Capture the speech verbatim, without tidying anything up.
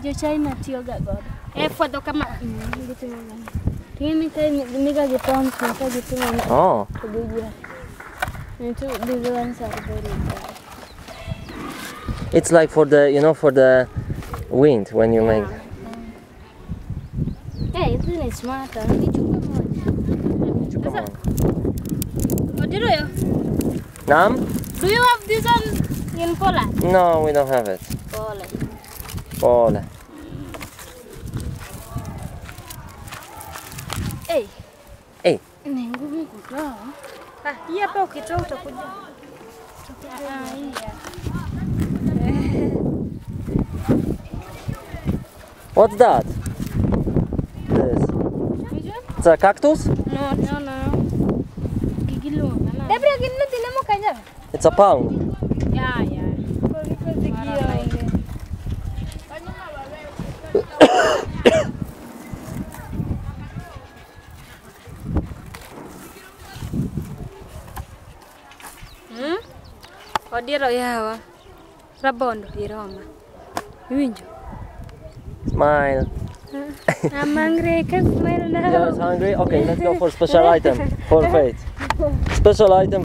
jo China tiyo ga godo. E fwadho kama. Gitimo gani. Tingini ka miga gitong ka gitimo. Oh. These ones are very bad. It's like for the, you know, for the wind when you make. Hey, this is smarter. Come on. Oh, did you? Nam? Do you have this one in Poland? No, we don't have it. Poland. Pole. Hey. Hey. Ni ngumu kutoa. Ah, hii hapa ukitoa utakuja. Ah, hii. What's that? This. It's a cactus? No, no, no. Gigilo. Debra ginno dinamo kanya. It's a palm. Yeah, yeah. Hmm? Odiero yawa. Rabondo iroma. Winjo. Smile. I'm hungry, I can't smile now. You're hungry? Okay, let's go for special item. For Faith. Special item